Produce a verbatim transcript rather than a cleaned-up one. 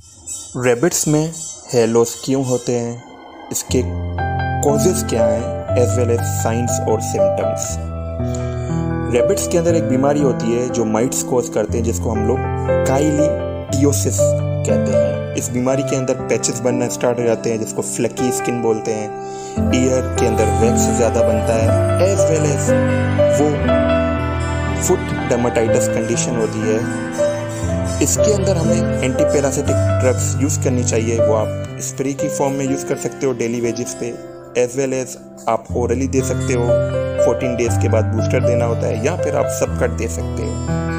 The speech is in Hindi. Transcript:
रैबिट्स में हेलोस क्यों होते हैं, इसके कॉजेज़ क्या हैं, एज वेल एज साइंस और सिम्टम्स। रैबिट्स के अंदर एक बीमारी होती है जो माइट्स कॉज करते हैं, जिसको हम लोग काइलीडियोसिस कहते हैं। इस बीमारी के अंदर पैचेस बनना स्टार्ट हो जाते हैं, जिसको फ्लकी स्किन बोलते हैं। ईयर के अंदर वैक्स ज़्यादा बनता है, एज वेल एज वो फुट डर्मेटाइटिस कंडीशन होती है। इसके अंदर हमें एंटी पैरासिटिक ड्रग्स यूज़ करनी चाहिए। वो आप स्प्रे की फॉर्म में यूज़ कर सकते हो डेली बेसिस पे, एज वेल एज आप ओरली दे सकते हो। फोर्टीन डेज के बाद बूस्टर देना होता है, या फिर आप सब कट दे सकते हो।